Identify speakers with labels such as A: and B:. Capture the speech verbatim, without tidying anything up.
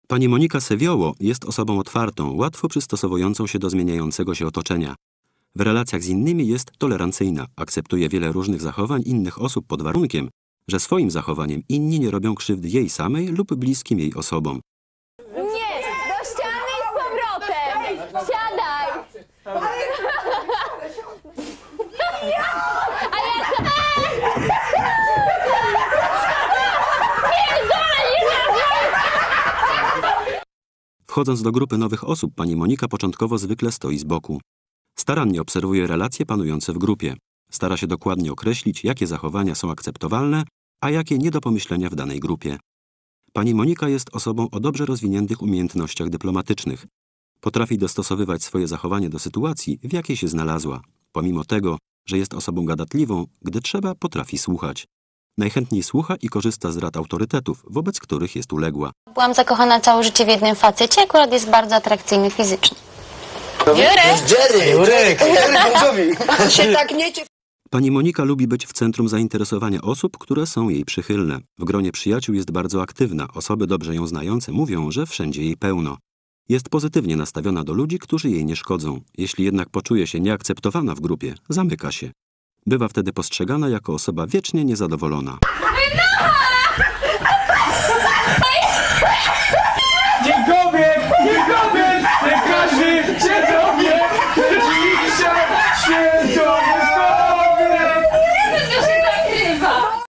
A: Pani Monika Sewioło jest osobą otwartą, łatwo przystosowującą się do zmieniającego się otoczenia. W relacjach z innymi jest tolerancyjna, akceptuje wiele różnych zachowań innych osób pod warunkiem, że swoim zachowaniem inni nie robią krzywdy jej samej lub bliskim jej osobom.
B: Nie, do ściany i z powrotem! Siadaj! A ja co?
A: Wchodząc do grupy nowych osób, pani Monika początkowo zwykle stoi z boku. Starannie obserwuje relacje panujące w grupie. Stara się dokładnie określić, jakie zachowania są akceptowalne, a jakie nie do pomyślenia w danej grupie. Pani Monika jest osobą o dobrze rozwiniętych umiejętnościach dyplomatycznych. Potrafi dostosowywać swoje zachowanie do sytuacji, w jakiej się znalazła. Pomimo tego, że jest osobą gadatliwą, gdy trzeba, potrafi słuchać. Najchętniej słucha i korzysta z rad autorytetów, wobec których jest uległa.
C: Byłam zakochana całe życie w jednym facecie, akurat jest bardzo atrakcyjny fizycznie.
D: Jurek!
E: Jerry! Jurek!
D: Się tak nie cie...
A: Pani Monika lubi być w centrum zainteresowania osób, które są jej przychylne. W gronie przyjaciół jest bardzo aktywna. Osoby dobrze ją znające mówią, że wszędzie jej pełno. Jest pozytywnie nastawiona do ludzi, którzy jej nie szkodzą. Jeśli jednak poczuje się nieakceptowana w grupie, zamyka się. Bywa wtedy postrzegana jako osoba wiecznie niezadowolona.
B: Wynocha!